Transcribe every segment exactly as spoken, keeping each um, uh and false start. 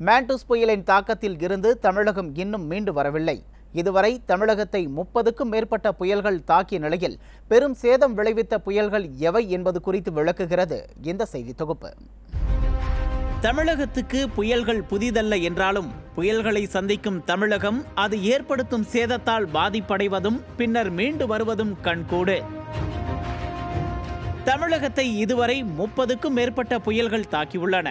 மாண்டூஸ் புயலின் தாக்கத்தில் இருந்து தமிழகம் இன்னும் மீண்டு வரவில்லை. இதுவரை தமிழகத்தை முப்பதுக்கும் மேற்பட்ட புயல்கள் தாக்கிய நிலையில் பெரும் சேதம் விளைவித்த புயல்கள் எவை என்பது குறித்து விளக்குகிறது இந்த செய்தி தொகுப்பு. தமிழகத்துக்கு புயல்கள் புதிதல்ல என்றாலும் புயல்களை சந்திக்கும் தமிழகம் அது ஏற்படுத்தும் சேதத்தால் பாதிப்படைவதும் பின்னர் மீண்டு வருவதும் கண்கூடு. தமிழகத்தை இதுவரை முப்பதுக்கும் மேற்பட்ட புயல்கள் தாக்கியுள்ளன.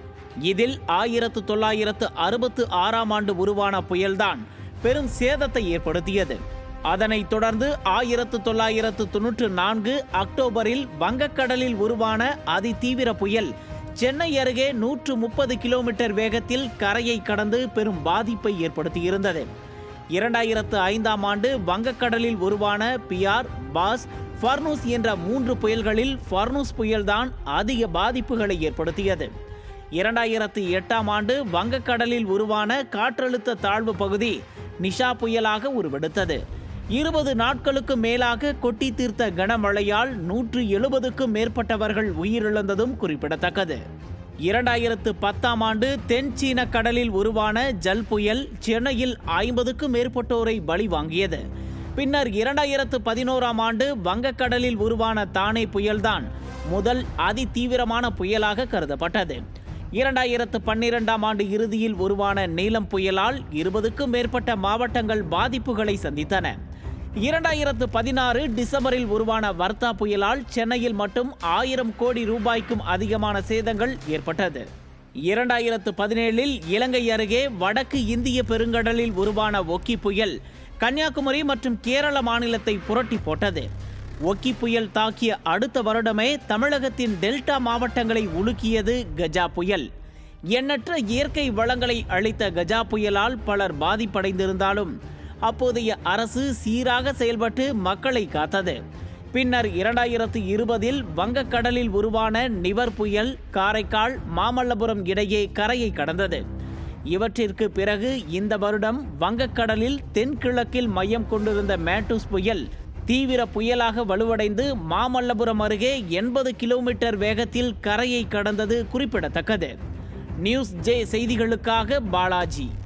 இதில் ஆயிரத்து தொள்ளாயிரத்து அறுபத்து ஆறாம் ஆண்டு உருவான புயல்தான் பெரும் சேதத்தை ஏற்படுத்தியது. அதனைத் தொடர்ந்து ஆயிரத்து தொள்ளாயிரத்து தொன்னூற்று நான்கு அக்டோபரில் வங்கக்கடலில் உருவான அதிதீவிர புயல் சென்னை அருகே நூற்று முப்பது கிலோமீட்டர் வேகத்தில் கரையை கடந்து பெரும் பாதிப்பை ஏற்படுத்தியிருந்தது. இரண்டாயிரத்து ஐந்தாம் ஆண்டு வங்கக்கடலில் உருவான பியார், பாஸ், ஃபர்னூஸ் என்ற மூன்று புயல்களில் ஃபர்னூஸ் புயல்தான் அதிக பாதிப்புகளை ஏற்படுத்தியது. இரண்டாயிரத்து எட்டாம் ஆண்டு வங்கக்கடலில் உருவான காற்றழுத்த தாழ்வு பகுதி நிஷா புயலாக உருவெடுத்தது. இருபது நாட்களுக்கு மேலாக கொட்டி தீர்த்த கனமழையால் நூற்று எழுபதுக்கும் மேற்பட்டவர்கள் உயிரிழந்ததும் குறிப்பிடத்தக்கது. இரண்டாயிரத்து பத்தாம் ஆண்டு தென் சீன கடலில் உருவான ஜல் புயல் சென்னையில் ஐம்பதுக்கும் மேற்பட்டோரை பலி வாங்கியது. பின்னர் இரண்டாயிரத்து பதினோராம் ஆண்டு வங்கக்கடலில் உருவான தானே புயல்தான் முதல் அதிதீவிரமான புயலாக கருதப்பட்டது. இரண்டாயிரத்து பன்னிரெண்டாம் ஆண்டு இறுதியில் உருவான நீலம் புயலால் இருபதுக்கும் மேற்பட்ட மாவட்டங்கள் பாதிப்புகளை சந்தித்தன. இரண்டாயிரத்து பதினாறு டிசம்பரில் உருவான வர்தா புயலால் சென்னையில் மட்டும் ஆயிரம் கோடி ரூபாய்க்கும் அதிகமான சேதங்கள் ஏற்பட்டது. இரண்டாயிரத்து பதினேழில் இலங்கை அருகே வடக்கு இந்திய பெருங்கடலில் உருவான ஒக்கி புயல் கன்னியாகுமரி மற்றும் கேரள மாநிலத்தை புரட்டி போட்டது. ஒக்கி புயல் தாக்கிய அடுத்த வருடமே தமிழகத்தின் டெல்டா மாவட்டங்களை உலுக்கியது கஜா புயல். எண்ணற்ற இயற்கை வளங்களை அளித்த கஜா புயலால் பலர் பாதிப்படைந்திருந்தாலும் அப்போதைய அரசு சீராக செயல்பட்டு மக்களை காத்தது. பின்னர் இரண்டாயிரத்து இருபதில் வங்கக்கடலில் உருவான நிவர் புயல் காரைக்கால், மாமல்லபுரம் இடையே கரையை கடந்தது. இவற்றிற்கு பிறகு இந்த வருடம் வங்கக்கடலில் தென்கிழக்கில் மையம் கொண்டிருந்த மாண்டூஸ் புயல் தீவிர புயலாக வலுவடைந்து மாமல்லபுரம் அருகே எண்பது கிலோமீட்டர் வேகத்தில் கரையை கடந்தது குறிப்பிடத்தக்கது. நியூஸ் ஜே செய்திகளுக்காக பாலாஜி.